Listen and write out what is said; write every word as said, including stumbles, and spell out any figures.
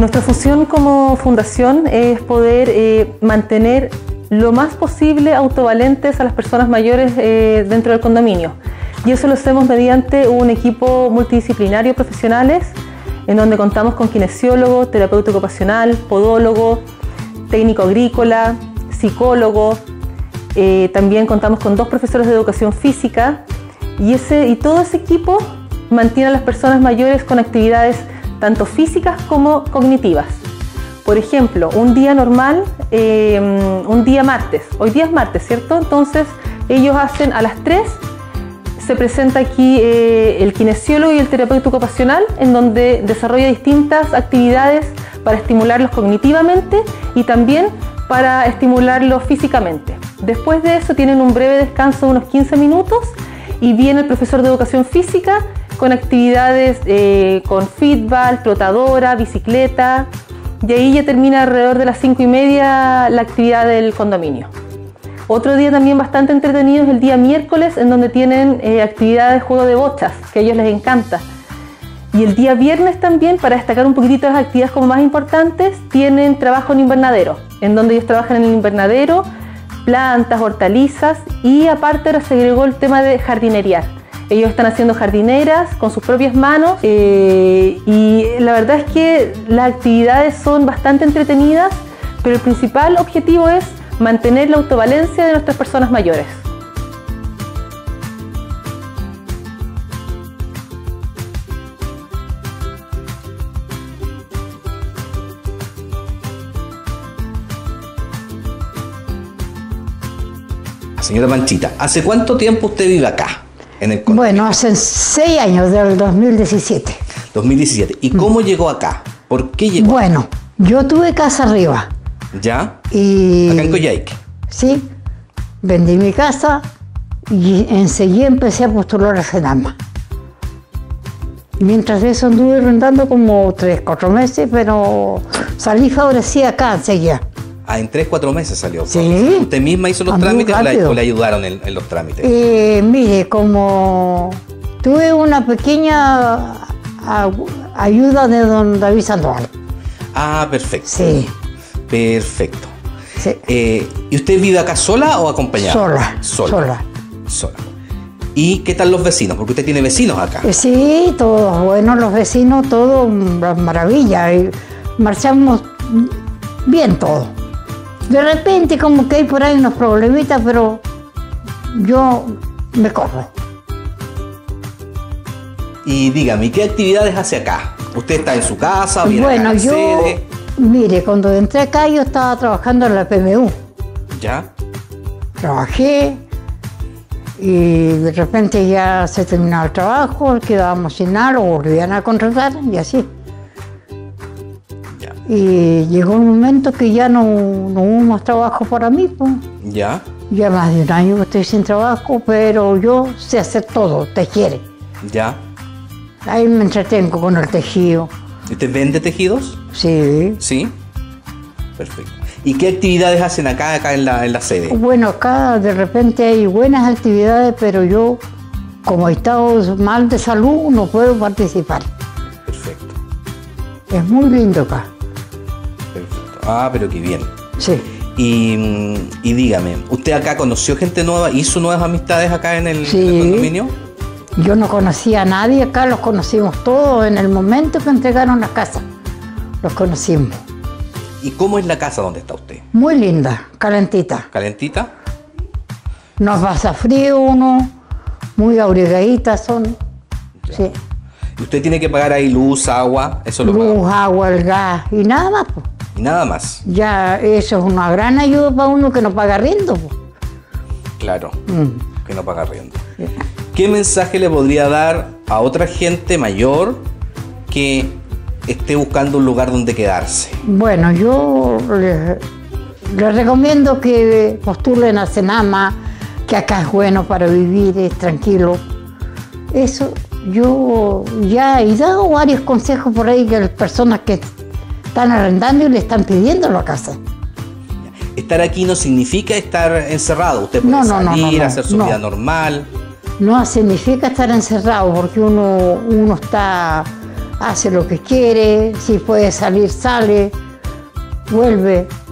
Nuestra función como fundación es poder eh, mantener lo más posible autovalentes a las personas mayores eh, dentro del condominio. Y eso lo hacemos mediante un equipo multidisciplinario profesionales, en donde contamos con kinesiólogo, terapeuta ocupacional, podólogo, técnico agrícola, psicólogo. Eh, también contamos con dos profesores de educación física y, ese, y todo ese equipo mantiene a las personas mayores con actividades tanto físicas como cognitivas. Por ejemplo, un día normal, eh, un día martes, hoy día es martes, ¿cierto? Entonces ellos hacen a las tres, se presenta aquí eh, el kinesiólogo y el terapeuta ocupacional, en donde desarrolla distintas actividades para estimularlos cognitivamente y también para estimularlos físicamente. Después de eso tienen un breve descanso de unos quince minutos y viene el profesor de educación física con actividades eh, con fútbol, trotadora, bicicleta, y ahí ya termina alrededor de las cinco y media la actividad del condominio. Otro día también bastante entretenido es el día miércoles, en donde tienen eh, actividades de juego de bochas, que a ellos les encanta. Y el día viernes también, para destacar un poquitito las actividades como más importantes, tienen trabajo en invernadero, en donde ellos trabajan en el invernadero, plantas, hortalizas, y aparte ahora se agregó el tema de jardinería. Ellos están haciendo jardineras con sus propias manos eh, y la verdad es que las actividades son bastante entretenidas, pero el principal objetivo es mantener la autovalencia de nuestras personas mayores. Señora Panchita, ¿hace cuánto tiempo usted vive acá? En el bueno, hace seis años, del dos mil diecisiete. dos mil diecisiete. ¿Y cómo mm. llegó acá? ¿Por qué llegó? Bueno, acá? Yo tuve casa arriba. ¿Ya? Y acá en Coyhaique. Sí, vendí mi casa y enseguida empecé a postular a Senama. Mientras de eso anduve rentando como tres, cuatro meses, pero salí favorecida acá enseguida. Ah, en tres, cuatro meses salió. Sí. ¿Usted misma hizo los a trámites o le, o le ayudaron en, en los trámites? Eh, mire, como tuve una pequeña a, ayuda de don David Sandoval. Ah, perfecto. Sí. Perfecto. Sí. Eh, ¿Y usted vive acá sola o acompañada? Sola. Sola. Sola. Sola. ¿Y qué tal los vecinos? Porque usted tiene vecinos acá. Eh, sí, todos buenos los vecinos, todo maravilla. Y marchamos bien todo. De repente como que hay por ahí unos problemitas, pero yo me corro. Y dígame, ¿qué actividades hace acá? ¿Usted está en su casa? ¿Viene bueno, acá a la yo, sede? Mire, cuando entré acá yo estaba trabajando en la P M U. ¿Ya? Trabajé y de repente ya se terminaba el trabajo, quedábamos sin nada, lo volvían a contratar y así. Y llegó un momento que ya no, no hubo más trabajo para mí, pues. ¿Ya? Ya más de un año que estoy sin trabajo, pero yo sé hacer todo, tejer. ¿Ya? Ahí me entretengo con el tejido. ¿Y usted vende tejidos? Sí. ¿Sí? Perfecto. ¿Y qué actividades hacen acá, acá en la, en la sede? Bueno, acá de repente hay buenas actividades, pero yo, como he estado mal de salud, no puedo participar. Perfecto. Es muy lindo acá. Perfecto. Ah, pero qué bien. Sí. Y, y dígame, ¿usted acá conoció gente nueva? ¿Hizo nuevas amistades acá en el, sí. en el condominio? Yo no conocía a nadie acá, los conocimos todos en el momento que entregaron la casa. Los conocimos. ¿Y cómo es la casa donde está usted? Muy linda, calentita. ¿Calentita? No pasa frío uno, muy abrigaditas son. Ya. Sí. ¿Y usted tiene que pagar ahí luz, agua? Eso lo Luz, paga. agua, el gas y nada más. Pues. Y nada más. Ya eso es una gran ayuda para uno que no paga arriendo. Pues. Claro, mm. que no paga arriendo. Sí. ¿Qué mensaje le podría dar a otra gente mayor que esté buscando un lugar donde quedarse? Bueno, yo les, les recomiendo que postulen a Senama, que acá es bueno para vivir, es tranquilo. Eso, yo ya he dado varios consejos por ahí que las personas que están arrendando y le están pidiendo la casa. Estar aquí no significa estar encerrado. Usted puede no, no, salir, no, no, no, hacer su no. vida normal. No significa estar encerrado porque uno, uno está hace lo que quiere, si puede salir, sale, vuelve.